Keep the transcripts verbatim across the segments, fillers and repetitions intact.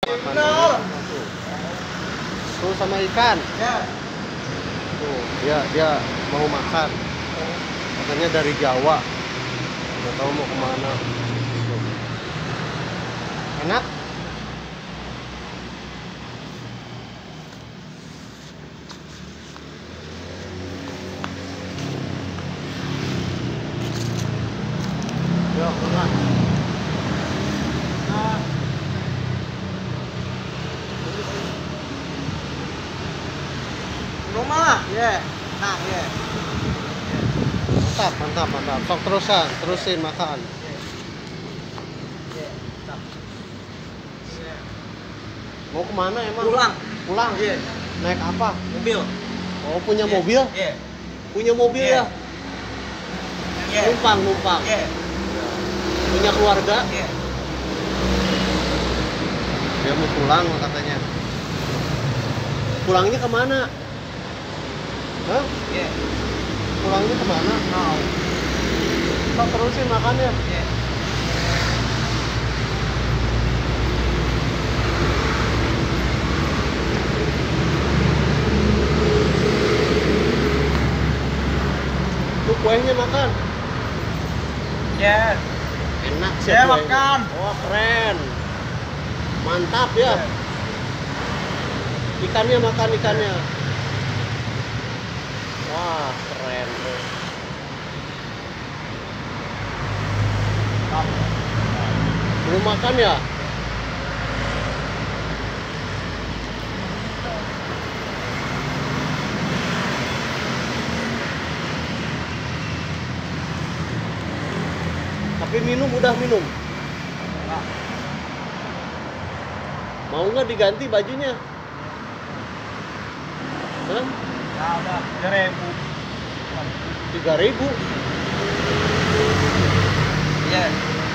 Makan. Tuh sama ikan. Ya. Tuh, dia dia mau makan. Katanya dari Jawa. Nggak tahu mau kemana. Tuh. Enak. Yuk, makan. Nah. Rumah. Ya. Nah, ya. Mantap, mantap, mantap. Sok terusan, terusin makan. Mau kemana emang? Pulang. Pulang? Iya. Naik apa? Mobil. Oh, punya Iya. mobil? Iya. Punya mobil Iya. ya? Iya. Numpang, numpang. Iya. Punya keluarga? Iya. Dia mau pulang katanya. Pulangnya kemana? Hah? Iya. Pulangnya kemana? Mau. Sok terusin makannya. Iya. Tuh kuenya makan. Iya. Enak sih Saya kuenya. makan. Oh, keren. Mantap ya. Iya. Ikannya makan ikannya. Wah, keren. Belum makan ya? Tapi minum udah minum. Mau nggak diganti bajunya? Hah? Ya udah, tiga ribu. Tiga ribu. Iya.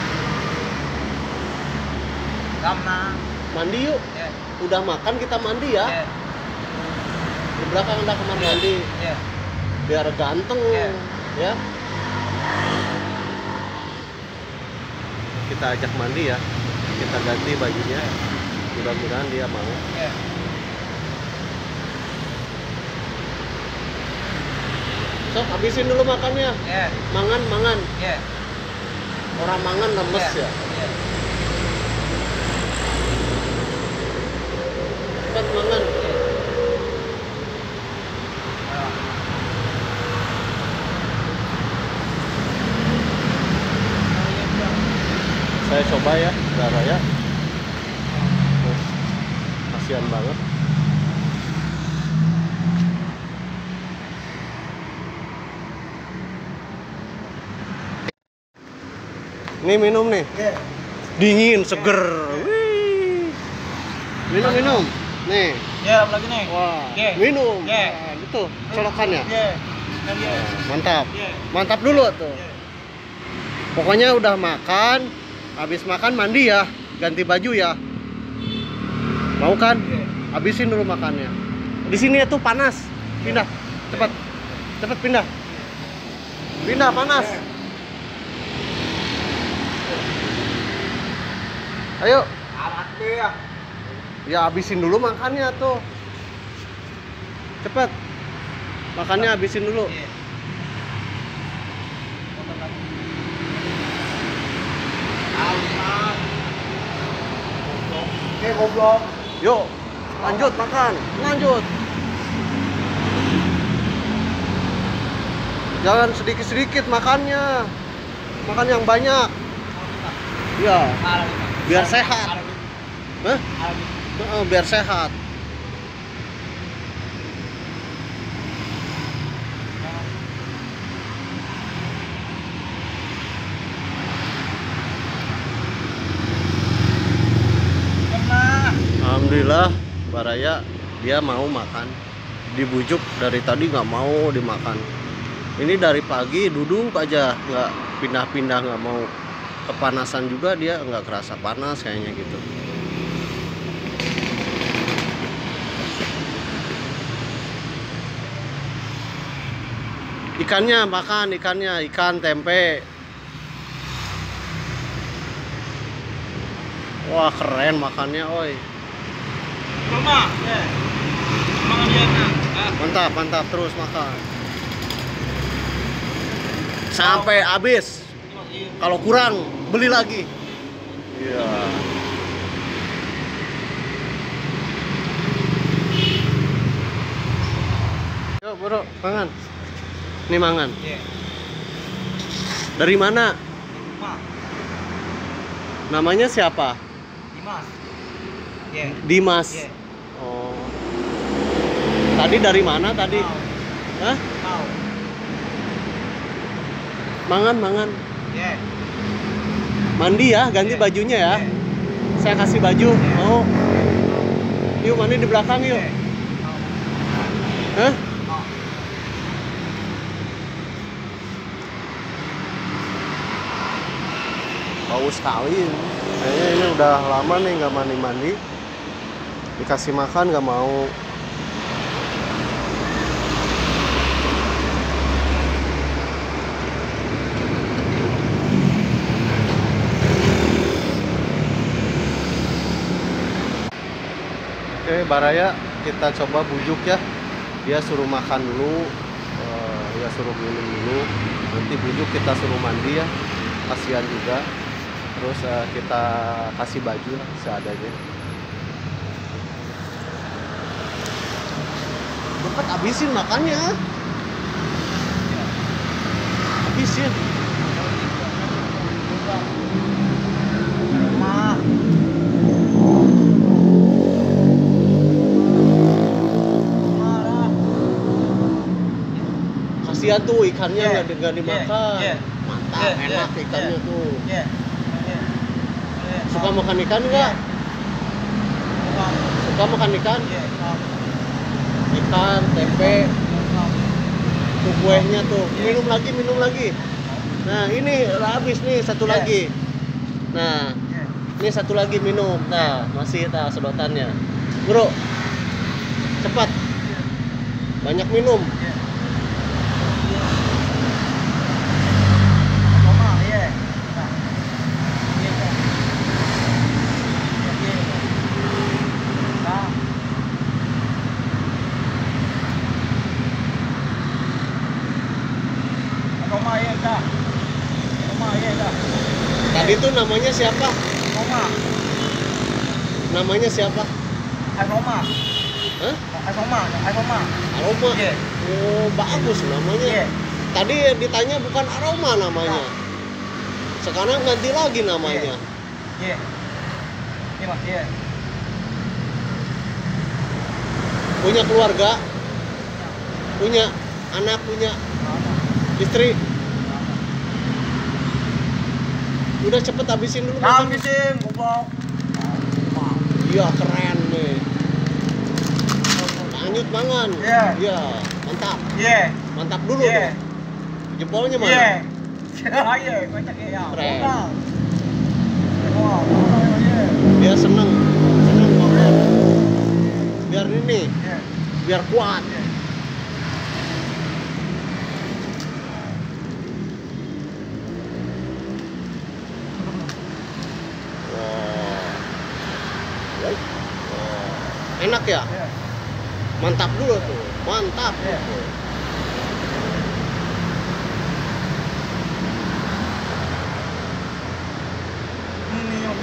Karena. Mandi yuk. Iya. Udah makan kita mandi ya. Iya. Di belakang ada kamar mandi. Iya. Biar ganteng. Iya. Ya. Kita ajak mandi ya. Kita ganti bajunya. Mudah-mudahan dia mau. Iya. Sok habisin dulu makannya. Iya. Mangan, mangan. Iya. Orang mangan lemes Iya. ya. Iya. Cepat mangan. Saya coba ya, darah ya. Oh, kasihan banget. Nih minum nih. Iya. Dingin, seger. Wih. Minum, minum. Nih. Iya, lagi nih. Wah, Iya. minum. Iya. Nah, gitu colokannya. Iya. Iya. Mantap. Iya. Mantap dulu tuh. Iya. Pokoknya udah makan, habis makan mandi ya, ganti baju ya. Mau kan? Iya. Habisin dulu makannya. Di sini tuh panas. Pindah. Cepat. Cepat pindah. Pindah panas. Iya. Ayo. Amat ya. Ya habisin dulu makannya tuh. Cepet. Makannya habisin dulu. Iya. Oke, goblok. Yuk. Lanjut makan. Lanjut. Jangan sedikit-sedikit makannya. Makan yang banyak. Ya, biar sehat. Hah? Heeh, biar sehat. Alhamdulillah, Baraya dia mau makan. Dibujuk dari tadi nggak mau dimakan. Ini dari pagi duduk aja, nggak pindah-pindah, nggak mau. Kepanasan juga dia nggak kerasa panas kayaknya gitu. Ikannya makan, ikannya, ikan tempe. Wah keren makannya, oi. Mama. Ya. Makan dia nak. Mantap, mantap, terus makan. Sampai habis. Kalau kurang, beli lagi. Iya. Yuk, bro, mangan. Nih mangan. Iya. Dari mana? Rumah. Namanya siapa? Dimas. Iya. Dimas. Iya. Oh. Tadi dari mana tadi? Mau. Hah? Mau. Mangan, mangan. Iya. Mandi ya, ganti Iya. bajunya ya. Iya. Saya kasih baju. Iya. Mau? Yuk mandi di belakang yuk. Iya. Mau. Hah? Mau. Bau sekali. Kayaknya ini udah lama nih nggak mandi-mandi. Dikasih makan nggak mau. Oke, Baraya kita coba bujuk ya. Dia suruh makan dulu, eh, dia suruh minum dulu. Nanti bujuk kita suruh mandi ya. Kasihan juga. Terus eh, kita kasih baju lah seadanya. Cepet habisin makannya. Habisin. Ma. Marah. Kasihan tuh ikannya Iya, nggak nggak dimakan. iya, iya. Mantap, Iya, enak iya, ikannya iya. tuh. Iya. Iya. Iya. Suka makan ikan nggak? Mau. Suka makan ikan? Iya. Mau. Ikan, tempe, Mau. tuh kuehnya tuh. Iya. Minum lagi, minum lagi. Nah ini udah habis nih satu Iya. lagi. Nah Iya. ini satu lagi minum. Nah masih tak sedotannya. Bro, cepat. Banyak minum. Iya. Mama, iya. Nah. Iya, Kak. Iya, iya. Nah. Mama, iya, Kak. Mama, iya, Kak. Tadi tuh namanya siapa? Mama, Namanya siapa? Ai Mama. Hah? Ai Mama, Ai Mama. Aroma. Iya. Oh bagus namanya. Iya. Tadi ditanya bukan aroma namanya. Sekarang ganti lagi namanya. Iya. Iya, Mas, iya. Punya keluarga, punya anak, punya Mama. istri. Udah cepet habisin dulu. Nah, makan. habisin, goblok. Iya keren nih. Lanjut mangan. Iya. Iya, mantap. Iya. Mantap dulu Iya. tuh. Jempolnya mana? Iya. Iya, banyak ya. Keren. Goblok. Wah, goblok, iya. Dia seneng, seneng banget. Biar ini, Iya. biar kuat. Iya. Wah. Wah. Enak ya? Iya. Mantap dulu tuh. Mantap. Iya. Tuh. Ini yang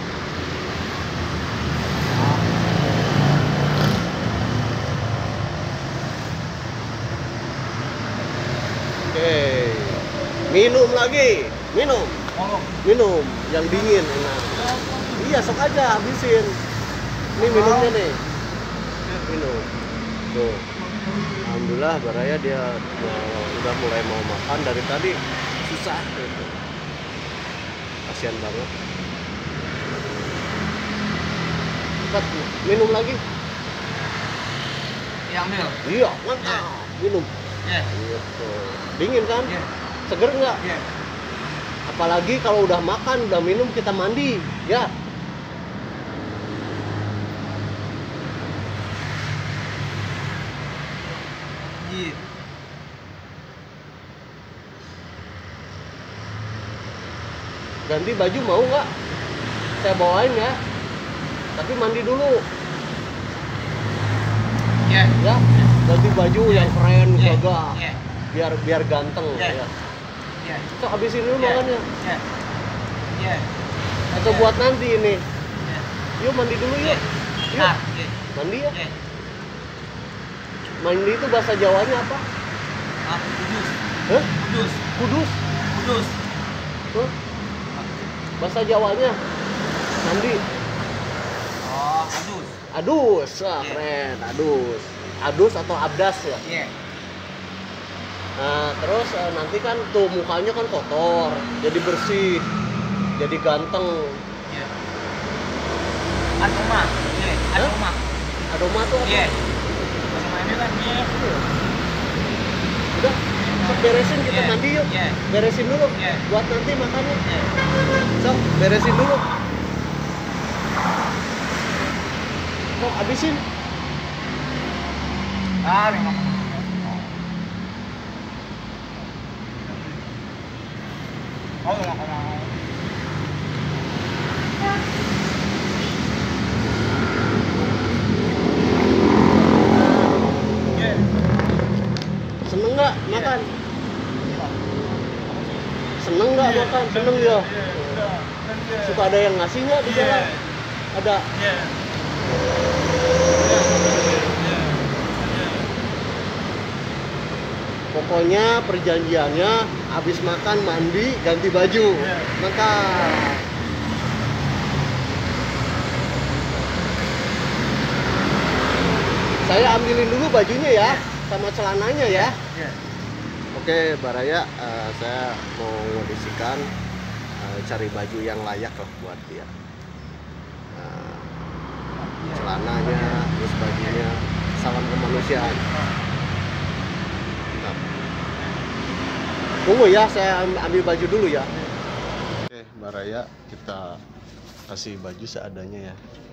Oke. Minum lagi. Minum. ngomong. Minum yang dingin enak. Iya, sok aja habisin. Ini minumnya nih. Minum. Tuh. Alhamdulillah Baraya dia uh, udah mulai mau makan dari tadi susah gitu. Kasihan banget. Cepat minum lagi. Yang ambil. Iya, mantap. Minum. Iya. Gitu. Dingin kan? Iya. Seger nggak? Iya. Apalagi kalau udah makan, udah minum kita mandi, ya. Iya. Ganti baju mau nggak? Saya bawain ya. Tapi mandi dulu. Yeah. Ya, ganti baju yang keren, Yeah. gagah. Yeah. Biar biar ganteng Yeah. ya. Yeah. So, habisin dulu Yeah. makannya. Yeah. Yeah. Atau buat nanti ini. Yeah. Yuk mandi dulu yuk. Yeah. Yuk. Ah, yeah. Mandi ya. Yeah. Mandi itu bahasa Jawanya apa? Ah, kudus. Hah? Kudus. Kudus. Kudus. Hah? Bahasa Jawanya mandi. Oh, adus. Adus. Ah, Yeah. keren. Adus. Adus atau abdas ya. Yeah. Nah, terus eh, nanti kan tuh mukanya kan kotor, jadi bersih, jadi ganteng. Yeah. Aroma. Yeah. Aroma. Aroma tuh apa? Yeah. Aroma ini kan yeah. Udah, sok beresin kita Yeah. mandi yuk. Yeah. Beresin dulu. Yeah. Buat nanti makannya. Yeah. Sok, beresin dulu. Sok, habisin. Ah, memang. Oh, memang memang. Yeah. Seneng nggak Yeah. makan? Seneng nggak Yeah. makan? Seneng ya. Yeah. Yeah. Suka ada yang ngasih nggak di jalan? Yeah. Ada. Yeah. Pokoknya perjanjiannya habis makan mandi ganti baju. Yeah. Makan. Saya ambilin dulu bajunya ya, sama celananya ya. Yeah. Oke, Baraya, eh, saya mau ngondisikan eh, cari baju yang layak lah buat dia. Nah, celananya, terus bajunya, salam kemanusiaan. Mantap. Tunggu ya, saya am- ambil baju dulu ya. Oke, Baraya, kita kasih baju seadanya ya.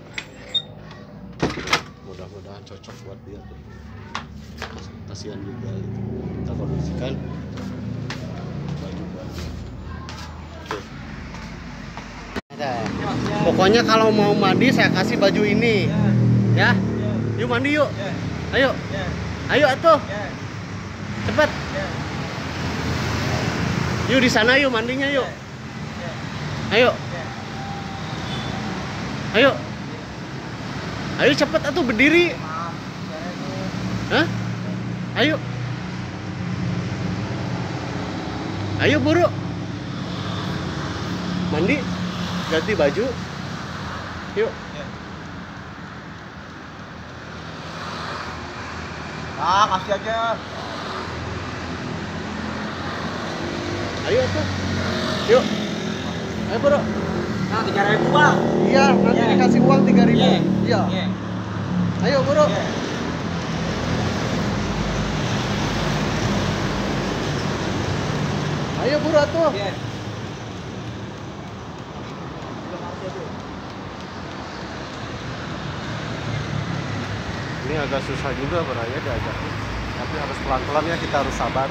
Mudah-mudahan cocok buat dia tuh. Kasihan juga gitu. Kita kondisikan baju baju. Oke. Pokoknya kalau mau mandi saya kasih baju ini. Ya. Yuk mandi yuk. Ayo. Ayo atuh. Cepat. Yuk di sana yuk mandinya yuk. Ayo. Ayo. Ayo cepet atuh berdiri. Hah? Ayo. Ayo buru. Mandi, ganti baju. Yuk. Ah, kasih aja. Ayo tuh. Yuk. Ayo buru. Nah, tiga ribu bang. Iya, nanti Yeah. dikasih uang tiga ribu. Yeah. Iya. Yeah. Ayo buru. Yeah. Ayo buru atuh. Yeah. Ini agak susah juga Baraya diajakin. Tapi harus pelan-pelan ya, kita harus sabar.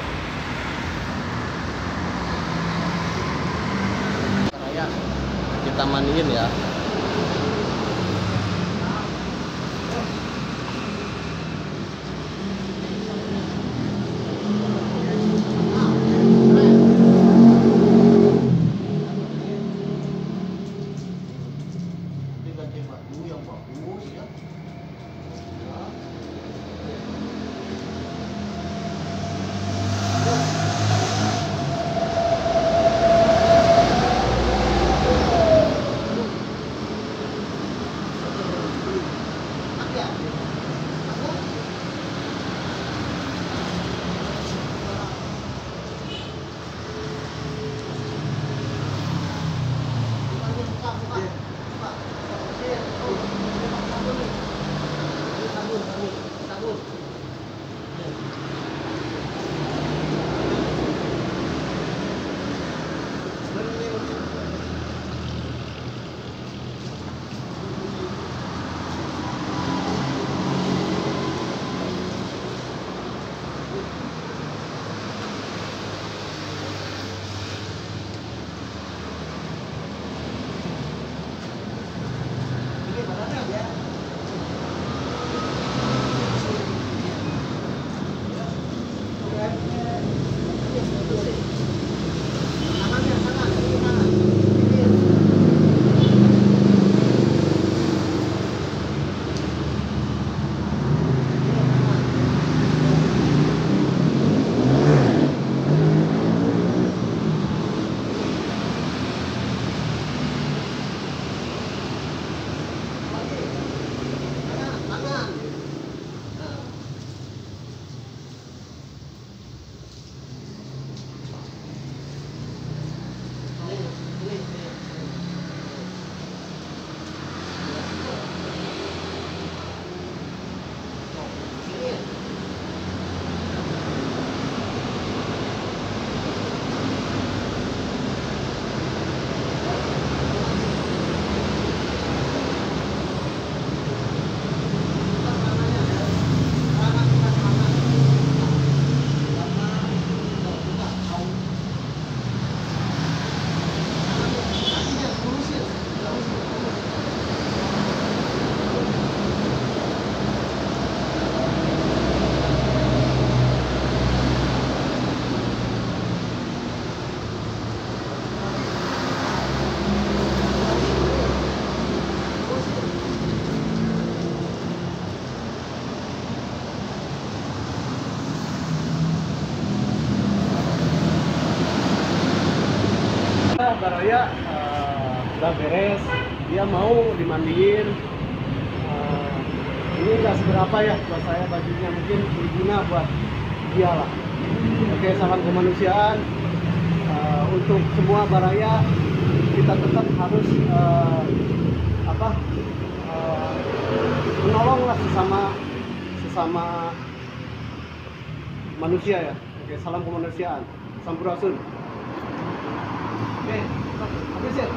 Baraya, kita mandiin ya. Ganti baju yang bagus ya. Baraya uh, udah beres, dia mau dimandiin. Uh, ini nggak seberapa ya buat saya bajunya, mungkin berguna buat dia lah. Oke, salam kemanusiaan. Uh, untuk semua Baraya, kita tetap harus uh, apa uh, menolonglah sesama sesama manusia ya. Oke, salam kemanusiaan. Sampurasun. Oke, habis ya.